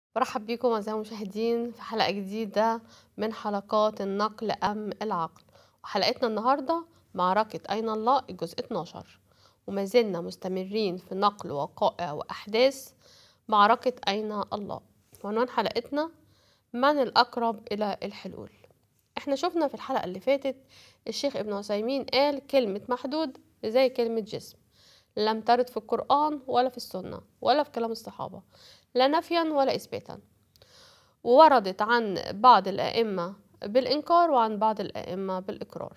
برحب بيكم أعزائي المشاهدين في حلقة جديدة من حلقات النقل أم العقل. وحلقتنا النهاردة معركة أين الله الجزء 12، وما زلنا مستمرين في نقل وقائع وأحداث معركة أين الله. وعنوان حلقتنا: من الأقرب إلى الحلول. احنا شفنا في الحلقة اللي فاتت الشيخ ابن عثيمين قال كلمة محدود زي كلمة جسم لم ترد في القرآن ولا في السنة ولا في كلام الصحابة، لا نفيا ولا إثباتا، ووردت عن بعض الأئمة بالإنكار وعن بعض الأئمة بالإقرار.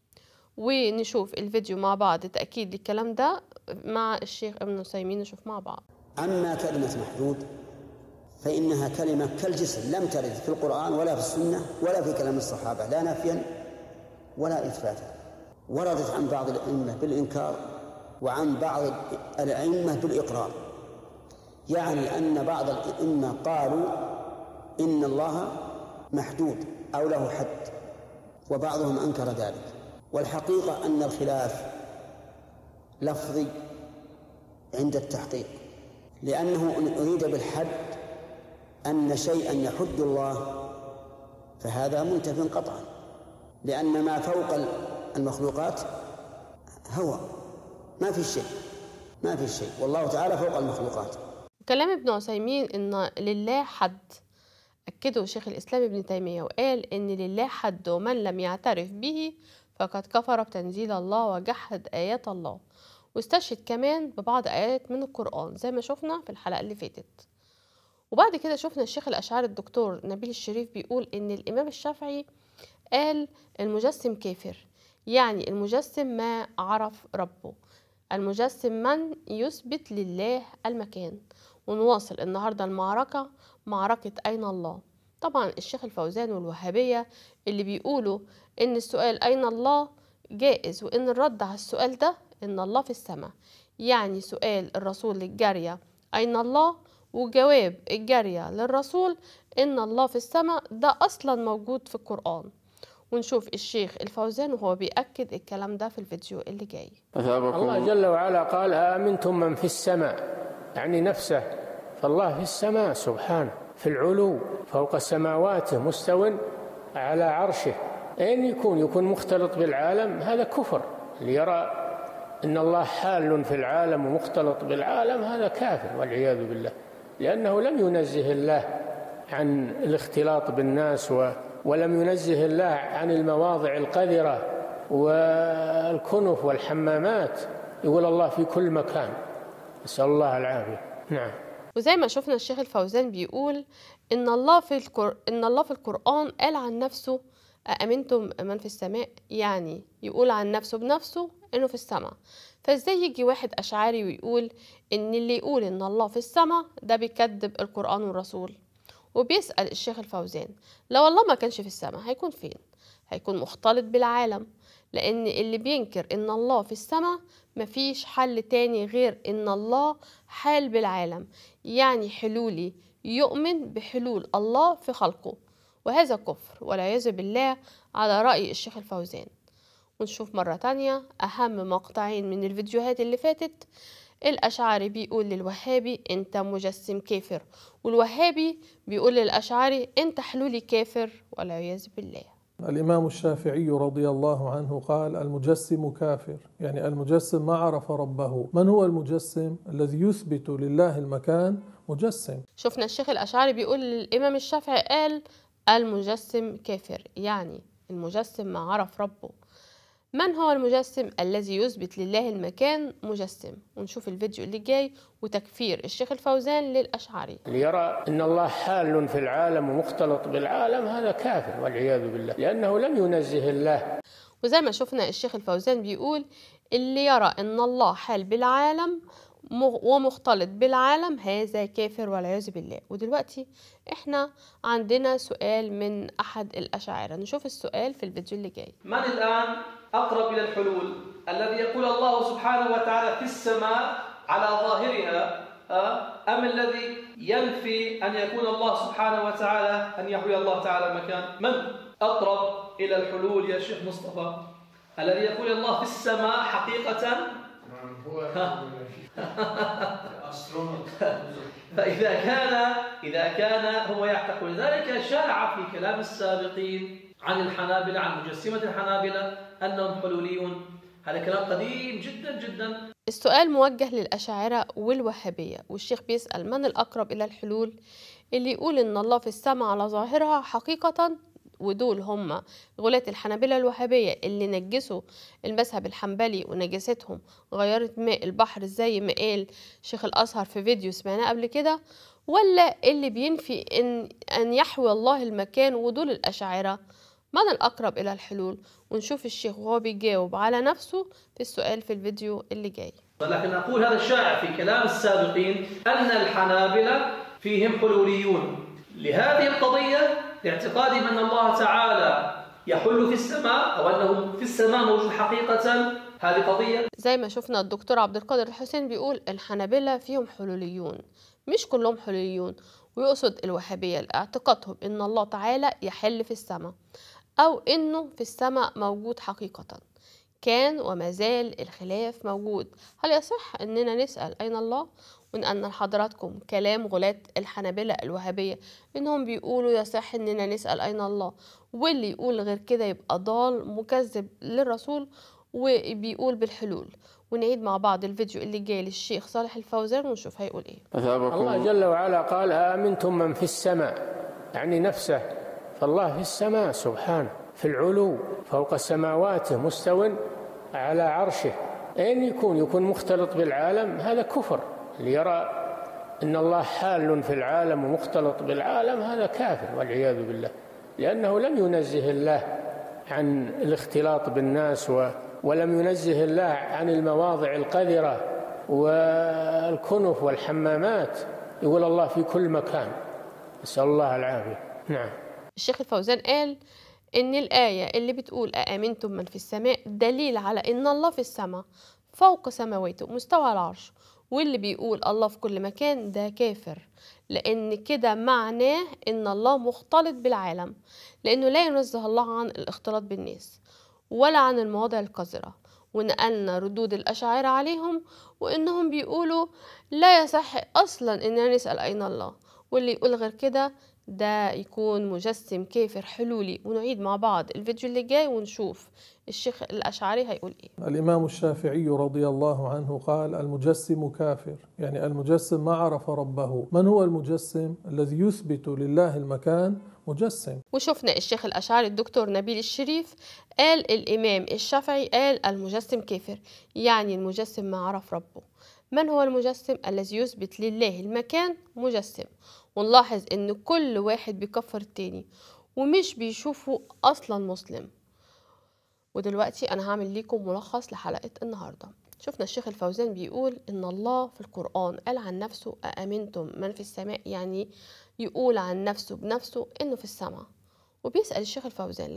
ونشوف الفيديو مع بعض تأكيد للكلام ده مع الشيخ ابن عثيمين. نشوف مع بعض. أما كلمة محدود فإنها كلمة كالجسم لم ترد في القرآن ولا في السنة ولا في كلام الصحابة، لا نفيا ولا إثباتا. وردت عن بعض الأئمة بالإنكار وعن بعض الأئمة بالإقرار، يعني أن بعض الأئمة قالوا إن الله محدود أو له حد، وبعضهم أنكر ذلك. والحقيقة أن الخلاف لفظي عند التحقيق، لأنه إن أريد بالحد أن شيئا يحد الله فهذا منتف قطعا، لأن ما فوق المخلوقات هو ما في شيء والله تعالى فوق المخلوقات. كلام ابن عثيمين إن لله حد أكده شيخ الإسلام ابن تيمية، وقال إن لله حد ومن لم يعترف به فقد كفر بتنزيل الله وجحد آيات الله، واستشهد كمان ببعض آيات من القرآن زي ما شفنا في الحلقة اللي فاتت. وبعد كده شفنا الشيخ الأشعري الدكتور نبيل الشريف بيقول إن الإمام الشافعي قال المجسم كافر، يعني المجسم ما عرف ربه، المجسم من يثبت لله المكان. ونواصل النهاردة المعركة، معركة أين الله. طبعا الشيخ الفوزان والوهابية اللي بيقولوا إن السؤال أين الله جائز، وإن الرد على السؤال ده إن الله في السماء، يعني سؤال الرسول للجارية أين الله وجواب الجارية للرسول إن الله في السماء ده أصلا موجود في القرآن. ونشوف الشيخ الفوزان وهو بيأكد الكلام ده في الفيديو اللي جاي. الله جل وعلا قال أأمنتم من في السماء، يعني نفسه، فالله في السماء سبحانه في العلو فوق السماوات مستو على عرشه. أين يكون مختلط بالعالم، هذا كفر. ليرى إن الله حال في العالم ومختلط بالعالم هذا كافر والعياذ بالله، لأنه لم ينزه الله عن الاختلاط بالناس ولم ينزه الله عن المواضع القذرة والكنف والحمامات. يقول الله في كل مكان، نسأل الله العافية. نعم. وزي ما شفنا الشيخ الفوزان بيقول إن الله في القرآن قال عن نفسه أأمنتم من في السماء، يعني يقول عن نفسه بنفسه إنه في السماء. فإزاي يجي واحد أشعري ويقول إن اللي يقول إن الله في السماء ده بيكذب القرآن والرسول؟ وبيسأل الشيخ الفوزان لو الله ما كانش في السماء هيكون فين؟ هيكون مختلط بالعالم، لأن اللي بينكر إن الله في السماء مفيش حل تاني غير إن الله حال بالعالم، يعني حلولي، يؤمن بحلول الله في خلقه، وهذا كفر والعياذ بالله على رأي الشيخ الفوزان. ونشوف مرة تانية أهم مقطعين من الفيديوهات اللي فاتت. الأشعري بيقول للوهابي أنت مجسم كافر، والوهابي بيقول للأشعري أنت حلولي كافر والعياذ بالله. الإمام الشافعي رضي الله عنه قال المجسم كافر، يعني المجسم ما عرف ربه. من هو المجسم؟ الذي يثبت لله المكان مجسم. شفنا الشيخ الأشعري بيقول للإمام الشافعي قال المجسم كافر، يعني المجسم ما عرف ربه. من هو المجسم؟ الذي يثبت لله المكان مجسم. ونشوف الفيديو اللي جاي وتكفير الشيخ الفوزان للأشعري. ليرى إن الله حال في العالم ومختلط بالعالم هذا كافر والعياذ بالله، لأنه لم ينزه الله. وزي ما شفنا الشيخ الفوزان بيقول اللي يرى إن الله حال بالعالم ومختلط بالعالم هذا كافر والعياذ بالله. ودلوقتي احنا عندنا سؤال من أحد الأشاعرة، نشوف السؤال في الفيديو اللي جاي. من الآن أقرب إلى الحلول؟ الذي يقول الله سبحانه وتعالى في السماء على ظاهرها، أم الذي ينفي أن يكون الله سبحانه وتعالى أن يحوي الله تعالى المكان؟ من أقرب إلى الحلول يا شيخ مصطفى؟ الذي يقول الله في السماء حقيقة إذا كان هو يعتقد ذلك، شاع في كلام السابقين عن الحنابلة، عن مجسمة الحنابلة أنهم حلوليون. هذا كلام قديم جدا جدا. السؤال موجه للأشاعرة والوهابية، والشيخ بيسأل من الأقرب إلى الحلول، اللي يقول إن الله في السماء على ظاهرها حقيقة، ودول هم غلاة الحنابلة الوهابية اللي نجسوا المذهب الحنبلي، ونجستهم غيرت ماء البحر زي ما قال شيخ الأزهر في فيديو سمعناه قبل كده، ولا اللي بينفي أن يحوي الله المكان، ودول الأشاعرة؟ من الأقرب إلى الحلول؟ ونشوف الشيخ وهو بيجاوب على نفسه في السؤال في الفيديو اللي جاي. ولكن أقول هذا الشائع في كلام السابقين أن الحنابلة فيهم حلوليون لهذه القضية، لاعتقادهم أن الله تعالى يحل في السماء، أو أنه في السماء موجود حقيقة. هذه قضية زي ما شفنا الدكتور عبد القادر الحسين بيقول الحنابلة فيهم حلوليون، مش كلهم حلوليون، ويقصد الوهابية لاعتقادهم إن الله تعالى يحل في السماء، أو إنه في السماء موجود حقيقة. كان وما زال الخلاف موجود. هل يصح أننا نسأل أين الله؟ ونقلنا لحضراتكم كلام غلاة الحنابلة الوهابية إنهم بيقولوا يصح أننا نسأل أين الله، واللي يقول غير كده يبقى ضال مكذب للرسول وبيقول بالحلول. ونعيد مع بعض الفيديو اللي جاي للشيخ صالح الفوزان ونشوف هيقول إيه. الله جل وعلا قال أأمنتم من في السماء، يعني نفسه، فالله في السماء سبحانه، في العلو فوق السماوات مستو على عرشه. أين يكون مختلط بالعالم؟ هذا كفر. اللي يرى أن الله حال في العالم ومختلط بالعالم هذا كافر والعياذ بالله، لأنه لم ينزه الله عن الاختلاط بالناس، ولم ينزه الله عن المواضع القذرة والكنف والحمامات. يقول الله في كل مكان، نسأل الله العافية. نعم. الشيخ الفوزان قال إن الآية اللي بتقول أأمنتم من في السماء دليل على إن الله في السماء فوق سماواته مستوى على العرش، واللي بيقول الله في كل مكان ده كافر، لأن كده معناه إن الله مختلط بالعالم، لأنه لا ينزه الله عن الاختلاط بالناس ولا عن المواضع القذرة. ونقلنا ردود الأشاعرة عليهم، وإنهم بيقولوا لا يصح أصلا إننا نسأل أين الله، واللي يقول غير كده ده يكون مجسم كافر حلولي. ونعيد مع بعض الفيديو اللي جاي ونشوف الشيخ الأشعري هيقول إيه. الإمام الشافعي رضي الله عنه قال المجسم كافر، يعني المجسم ما عرف ربه. من هو المجسم؟ الذي يثبت لله المكان مجسم. وشفنا الشيخ الأشعري الدكتور نبيل الشريف قال الإمام الشافعي قال المجسم كافر، يعني المجسم ما عرف ربه. من هو المجسم؟ الذي يثبت لله المكان مجسم. ونلاحظ ان كل واحد بيكفر التاني ومش بيشوفه اصلا مسلم. ودلوقتي انا هعمل لكم ملخص لحلقة النهاردة. شفنا الشيخ الفوزان بيقول ان الله في القرآن قال عن نفسه أأمنتم من في السماء، يعني يقول عن نفسه بنفسه انه في السماء. وبيسأل الشيخ الفوزان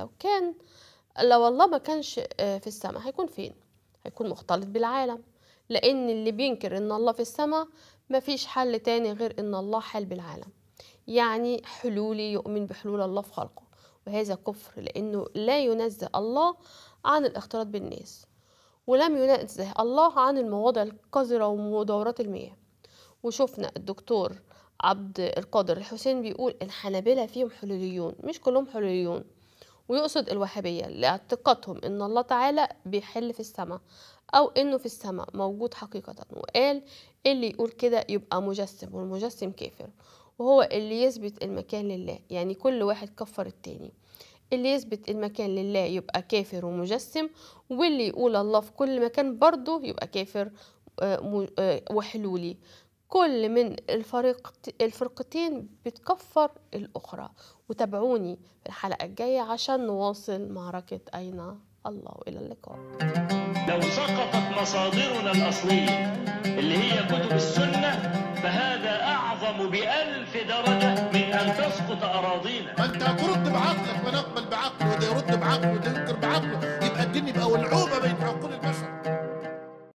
لو الله ما كانش في السماء هيكون فين؟ هيكون مختلط بالعالم، لأن اللي بينكر إن الله في السماء مفيش حل تاني غير إن الله حال بالعالم، يعني حلولي يؤمن بحلول الله في خلقه، وهذا كفر، لأنه لا ينزه الله عن الاختلاط بالناس، ولم ينزه الله عن المواضع القذرة ومدورات المياه. وشفنا الدكتور عبد القادر الحسين بيقول الحنابلة فيهم حلوليون، مش كلهم حلوليون، ويقصد الوهابية لاعتقادهم إن الله تعالى بيحل في السماء، أو إنه في السماء موجود حقيقة. وقال اللي يقول كده يبقى مجسم، والمجسم كافر، وهو اللي يثبت المكان لله، يعني كل واحد كفر التاني. اللي يثبت المكان لله يبقى كافر ومجسم، واللي يقول الله في كل مكان برضه يبقى كافر وحلولي. كل من الفرقتين بتكفر الأخرى. وتابعوني في الحلقة الجاية عشان نواصل معركة أين الله. إلى اللقاء. لو سقطت مصادرنا الأصلية اللي هي كتب السنة فهذا أعظم ب1000 درجة من أن تسقط أراضينا. ما أنت هترد بعقلك ونقبل بعقله، وده يرد بعقله وده ينكر بعقله، يبقى الدين يبقى ولعوبة بين عقول البشر.